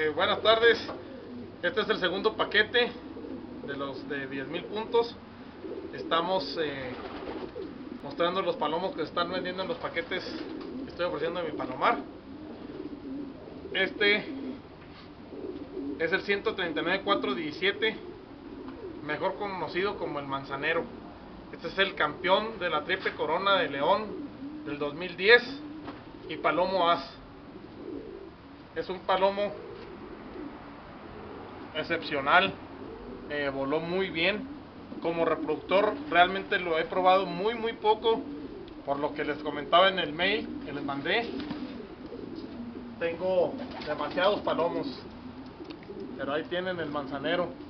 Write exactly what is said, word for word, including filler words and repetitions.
Eh, buenas tardes. Este es el segundo paquete de los de diez mil puntos. Estamos eh, mostrando los palomos que se están vendiendo en los paquetes que estoy ofreciendo en mi palomar. Este es el ciento treinta y nueve cuatro diecisiete, mejor conocido como el manzanero. Este es el campeón de la triple corona de León del dos mil diez y palomo as. Es un palomo excepcional, eh, voló muy bien. Como reproductor realmente lo he probado muy muy poco, por lo que les comentaba en el mail que les mandé. Tengo demasiados palomos, pero ahí tienen el manzanero.